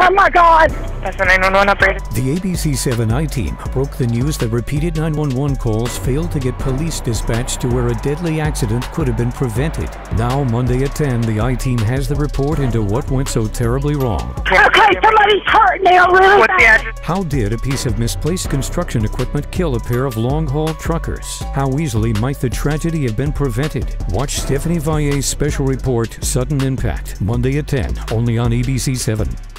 Oh my God! That's a 911 operator. The ABC7 I-Team broke the news that repeated 911 calls failed to get police dispatched to where a deadly accident could have been prevented. Now, Monday at 10, the I-Team has the report into what went so terribly wrong. Okay, somebody's hurt now, really What's the bad. address? How did a piece of misplaced construction equipment kill a pair of long-haul truckers? How easily might the tragedy have been prevented? Watch Stephanie Valle's special report, Sudden Impact, Monday at 10, only on ABC7.